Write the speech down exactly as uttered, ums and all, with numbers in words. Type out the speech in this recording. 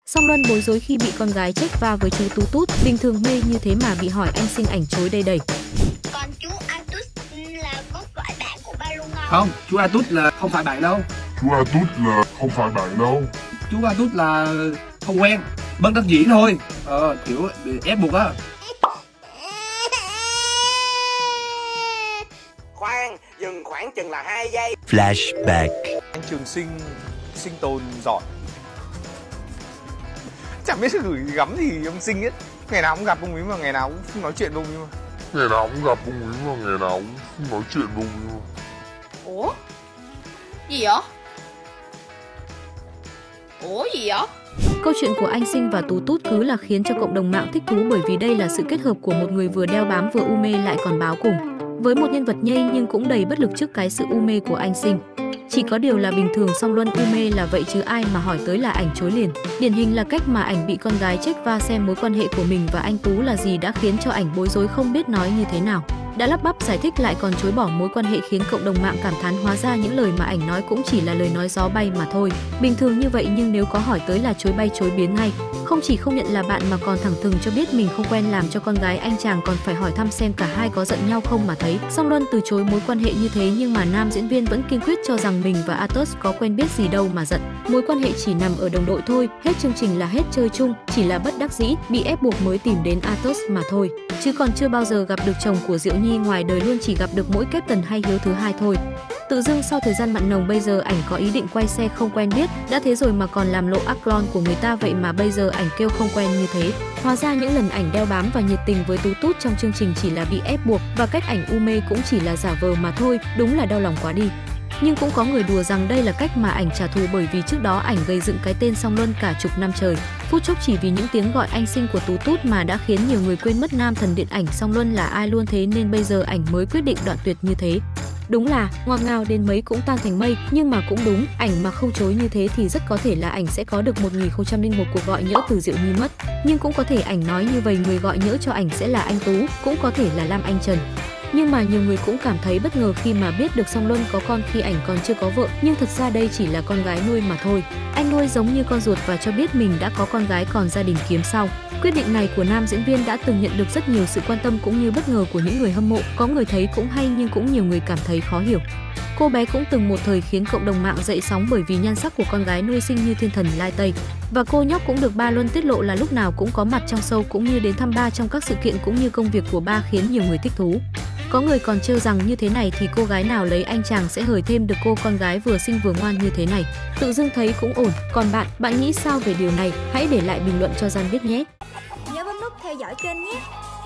Song Luân bối rối khi bị con gái check va với chú Tú Tút, bình thường mê như thế mà bị hỏi anh Sinh ảnh chối đầy đầy. Còn chú Atus là có phải bạn của ba luôn không? Không, chú Atus là không phải bạn đâu. Chú Atus là không phải bạn đâu. Chú Atus là không quen, bất đắc dĩ thôi. Ờ, kiểu ép buộc á. Khoan, dừng khoảng chừng là hai giây. Flashback. Anh Trường Sinh sinh tồn giỏi. Chẳng biết gửi gắm gì ông Sinh hết. Ngày nào cũng gặp ông ấy mà ngày nào cũng nói chuyện với ông ấy mà. Ngày nào cũng gặp ông ấy mà ngày nào cũng nói chuyện với ông ấy mà. Ủa? Gì vậy? Ủa gì vậy? Câu chuyện của anh Sinh và Tú Tút cứ là khiến cho cộng đồng mạng thích thú bởi vì đây là sự kết hợp của một người vừa đeo bám vừa u mê lại còn báo cùng. Với một nhân vật nhây nhưng cũng đầy bất lực trước cái sự u mê của anh Sinh. Chỉ có điều là bình thường Song Luân u mê là vậy chứ ai mà hỏi tới là ảnh chối liền. Điển hình là cách mà ảnh bị con gái check va xem mối quan hệ của mình và anh Tú là gì đã khiến cho ảnh bối rối không biết nói như thế nào. Đã lắp bắp giải thích lại còn chối bỏ mối quan hệ khiến cộng đồng mạng cảm thán hóa ra những lời mà ảnh nói cũng chỉ là lời nói gió bay mà thôi. Bình thường như vậy nhưng nếu có hỏi tới là chối bay chối biến ngay. Không chỉ không nhận là bạn mà còn thẳng thừng cho biết mình không quen làm cho con gái anh chàng còn phải hỏi thăm xem cả hai có giận nhau không mà thấy. Song Luân từ chối mối quan hệ như thế nhưng mà nam diễn viên vẫn kiên quyết cho rằng mình và Atus có quen biết gì đâu mà giận. Mối quan hệ chỉ nằm ở đồng đội thôi, hết chương trình là hết chơi chung, chỉ là bất đắc dĩ, bị ép buộc mới tìm đến Atus mà thôi. Chứ còn chưa bao giờ gặp được chồng của Diệu Nhi ngoài đời luôn chỉ gặp được mỗi Captain hay Hiếu thứ hai thôi. Tự dưng sau thời gian mặn nồng bây giờ ảnh có ý định quay xe không quen biết, đã thế rồi mà còn làm lộ Aclon của người ta vậy mà bây giờ ảnh kêu không quen như thế. Hóa ra những lần ảnh đeo bám và nhiệt tình với Tú Tút trong chương trình chỉ là bị ép buộc và cách ảnh u mê cũng chỉ là giả vờ mà thôi, đúng là đau lòng quá đi. Nhưng cũng có người đùa rằng đây là cách mà ảnh trả thù bởi vì trước đó ảnh gây dựng cái tên Song Luân cả chục năm trời. Phút chốc chỉ vì những tiếng gọi anh Sinh của Tú Tút mà đã khiến nhiều người quên mất nam thần điện ảnh Song Luân là ai luôn thế nên bây giờ ảnh mới quyết định đoạn tuyệt như thế. Đúng là ngọt ngào đến mấy cũng tan thành mây, nhưng mà cũng đúng, ảnh mà không chối như thế thì rất có thể là ảnh sẽ có được một nghìn không trăm lẻ một cuộc gọi nhỡ từ Diệu Nhi mất. Nhưng cũng có thể ảnh nói như vậy người gọi nhỡ cho ảnh sẽ là anh Tú, cũng có thể là Lam Anh Trần. Nhưng mà nhiều người cũng cảm thấy bất ngờ khi mà biết được Song Luân có con khi ảnh còn chưa có vợ, nhưng thật ra đây chỉ là con gái nuôi mà thôi. Anh nuôi giống như con ruột và cho biết mình đã có con gái còn gia đình kiếm sau. Quyết định này của nam diễn viên đã từng nhận được rất nhiều sự quan tâm cũng như bất ngờ của những người hâm mộ. Có người thấy cũng hay nhưng cũng nhiều người cảm thấy khó hiểu. Cô bé cũng từng một thời khiến cộng đồng mạng dậy sóng bởi vì nhan sắc của con gái nuôi xinh như thiên thần Lai Tây. Và cô nhóc cũng được ba Luân tiết lộ là lúc nào cũng có mặt trong show cũng như đến thăm ba trong các sự kiện cũng như công việc của ba khiến nhiều người thích thú. Có người còn trêu rằng như thế này thì cô gái nào lấy anh chàng sẽ hời thêm được cô con gái vừa xinh vừa ngoan như thế này. Tự dưng thấy cũng ổn. Còn bạn, bạn nghĩ sao về điều này? Hãy để lại bình luận cho Gian biết nhé. Nhớ bấm nút theo dõi kênh nhé.